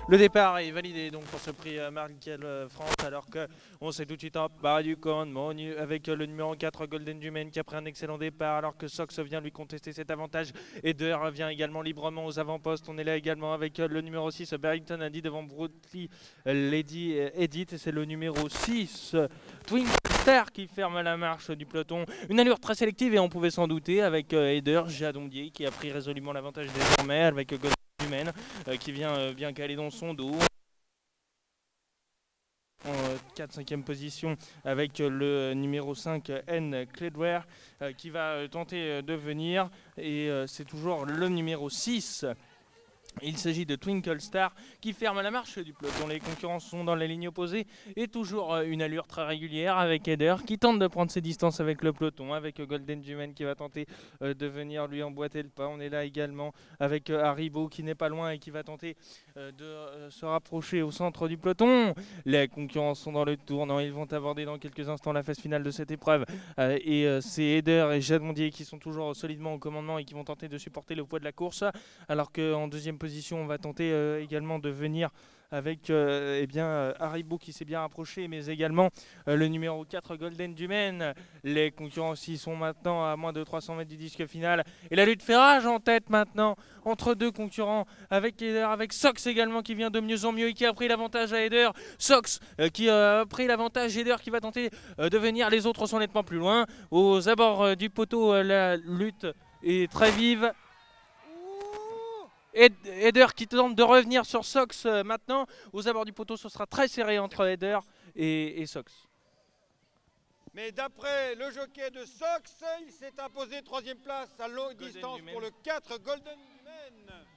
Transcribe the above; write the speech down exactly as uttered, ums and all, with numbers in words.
Le départ est validé donc pour ce prix euh, Markel euh, France, alors qu'on sait tout de suite en barre du compte avec euh, le numéro quatre Golden Dumaine qui a pris un excellent départ, alors que Sox vient lui contester cet avantage. Eder vient également librement aux avant-postes. On est là également avec euh, le numéro six Barrington Andy devant Brutly Lady euh, Edith, et c'est le numéro six euh, Twin Star qui ferme la marche du peloton. Une allure très sélective et on pouvait s'en douter avec euh, Eder Jadondier qui a pris résolument l'avantage désormais avec euh, Golden Dumaine euh, qui vient euh, bien caler dans son dos. En quatre cinquième position avec le numéro cinq N Cledware euh, qui va tenter de venir, et euh, c'est toujours le numéro six. Il s'agit de Twinkle Star qui ferme la marche du peloton. Les concurrents sont dans la ligne opposée et toujours une allure très régulière avec Eder qui tente de prendre ses distances avec le peloton, avec Golden Dumaine qui va tenter de venir lui emboîter le pas. On est là également avec Haribo qui n'est pas loin et qui va tenter de se rapprocher au centre du peloton. Les concurrents sont dans le tournant. Ils vont aborder dans quelques instants la phase finale de cette épreuve. Et c'est Eder et Jadondier qui sont toujours solidement au commandement et qui vont tenter de supporter le poids de la course. Alors qu'en deuxième position, on va tenter euh, également de venir avec euh, eh bien, euh, Haribo qui s'est bien rapproché, mais également euh, le numéro quatre Golden Dumaine. Les concurrents aussi sont maintenant à moins de trois cents mètres du disque final. Et la lutte fait rage en tête maintenant entre deux concurrents, avec Eder, avec Sox également qui vient de mieux en mieux et qui a pris l'avantage à Eder. Sox euh, qui a pris l'avantage, Eder qui va tenter euh, de venir. Les autres sont nettement plus loin. Aux abords euh, du poteau, euh, la lutte est très vive. Eder qui tente de revenir sur Sox euh, maintenant. Aux abords du poteau, ce sera très serré entre Eder et, et Sox. Mais d'après le jockey de Sox, il s'est imposé troisième place à longue distance pour le quatre Golden Dumaine.